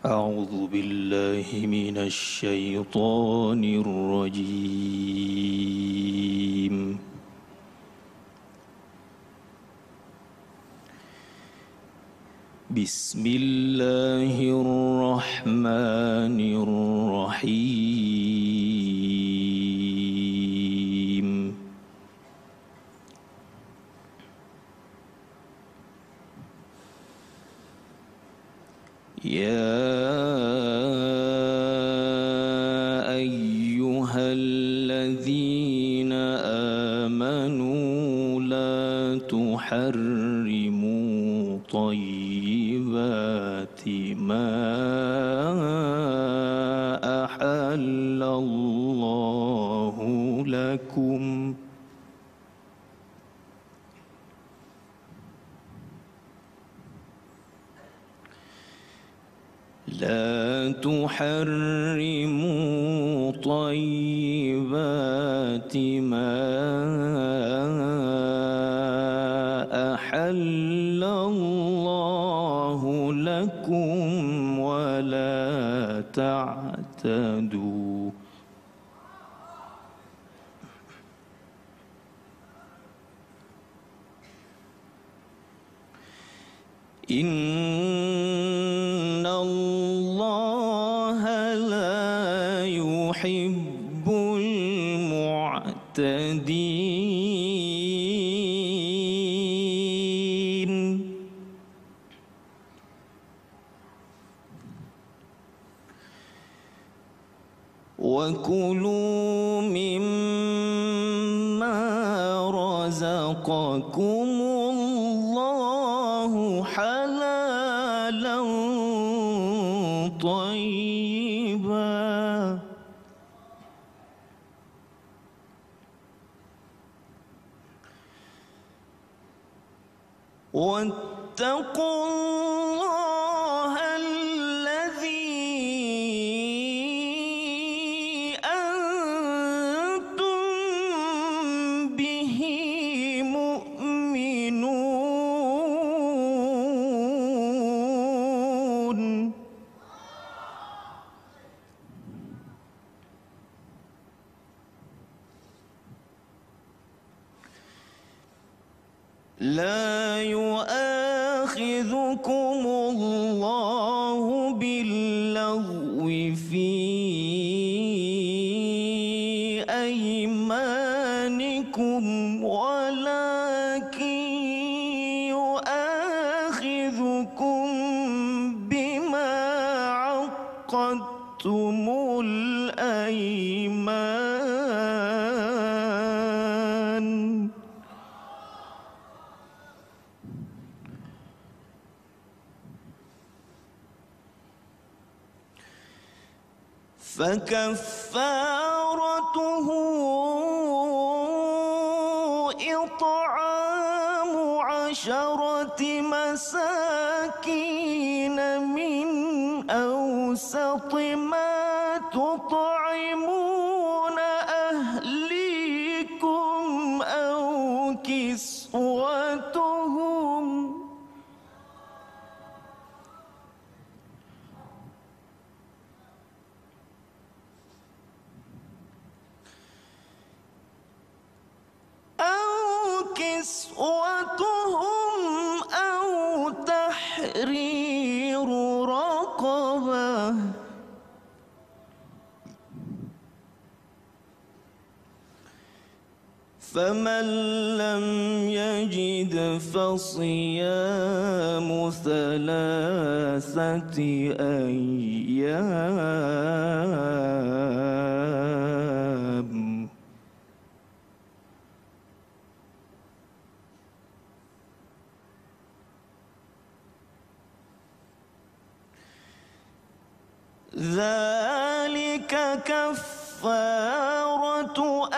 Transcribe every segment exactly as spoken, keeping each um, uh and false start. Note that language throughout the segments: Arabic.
أعوذ بالله من الشيطان الرجيم. بسم الله الرحمن الرحيم. يا أيها الذين آمنوا لا تحرموا طيبات ما أحل الله لكم لا تحرموا طيبات ما أحل الله لكم ولا تعتدوا إن الله لا يحب المعتدين. وكلوا مما رزقكم الله حلالا طيبا واتقوا الله الذي أنتم به مؤمنون. لا يؤاخذكم الله باللغو في أيمانكم ولكن يؤاخذكم بما عقدتم الأيمان فكفارته إطعام عشرة مساكين من أوسط ما تطعمون أهليكم أو كسوتهم أو كسوتهم أو تحرير رقبة فمن لم يجد فصيام ثلاثة أيام ذلك كفارة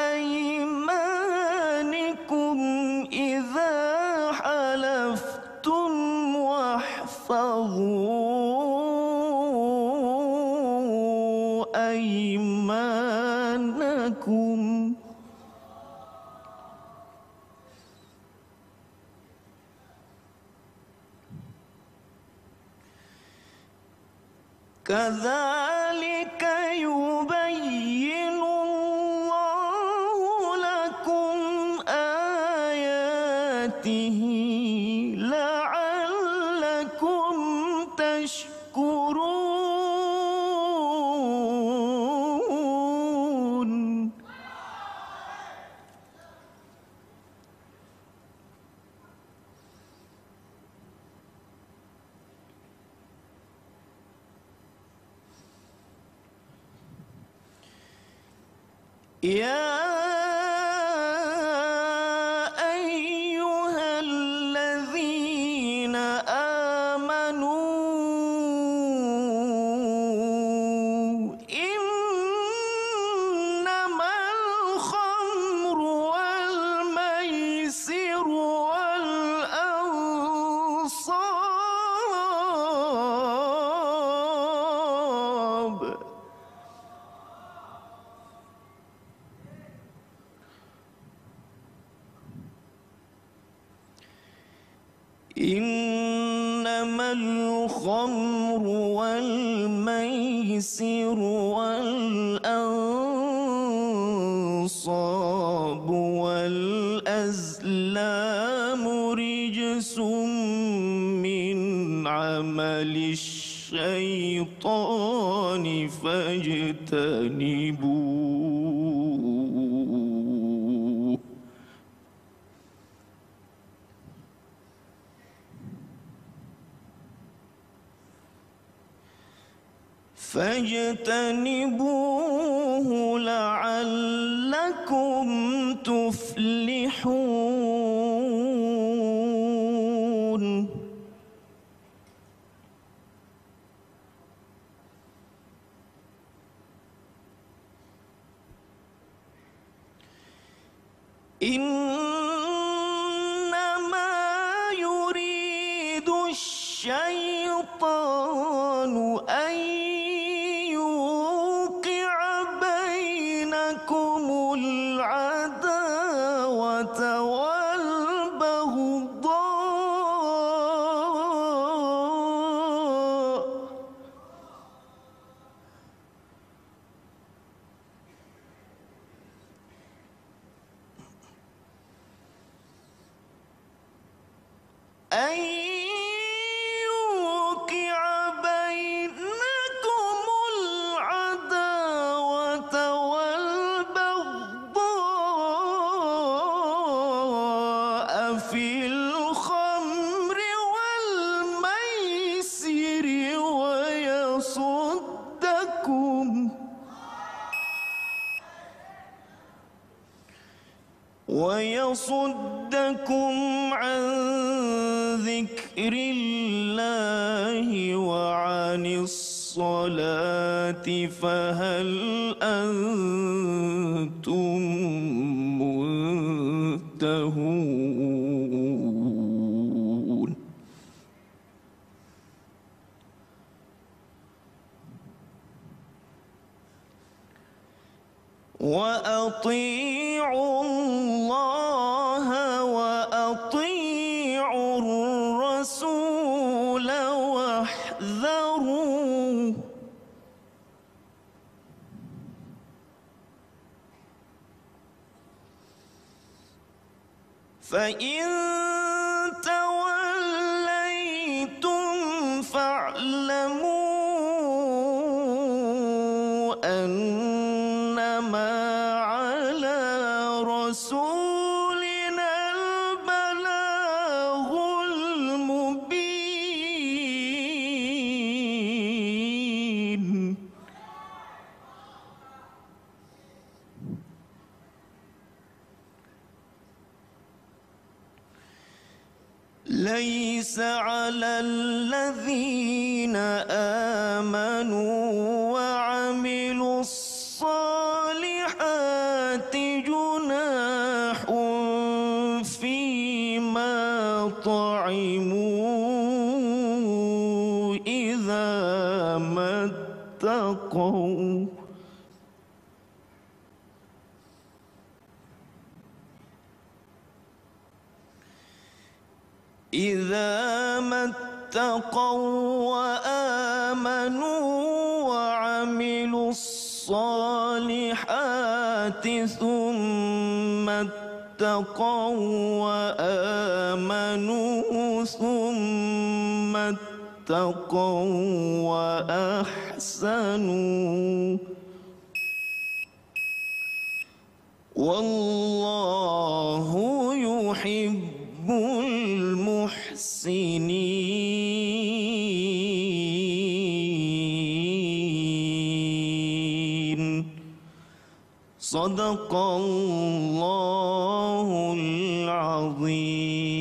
أيمانكم إذا حلفتم واحفظوا أيمانكم كذلك يبين الله لكم آياته لعلكم تشكرون. يا أيها الذين آمنوا إنما الخمر والميسر والأنصاب إنما الخمر والميسر والأنصاب والأزلام رجس من عمل الشيطان فاجتنبوه فاجتنبوه لعلكم تفلحون. إنما يريد الشيطان أن يوقع بينكم العداوة والبغضاء أن يوقع بينكم العداوة والبغضاء في الخمر والميسر ويصدكم ويصدكم عن ذكر الله وعن الصلاة فهل أنتم منتهون. وأطيعوا الله وأطيعوا الرسول واحذروا فإن توليتم فاعلموا أنما على رسولنا البلاغ المبين. ليس على الذين آمنوا وعملوا الصالحات جناح فيما طعموا إذا ما اتقوا إذا ما اتقوا وآمنوا وعملوا الصالحات ثم اتقوا وآمنوا ثم اتقوا وأحسنوا والله يحب المحسنين. صدق الله العظيم.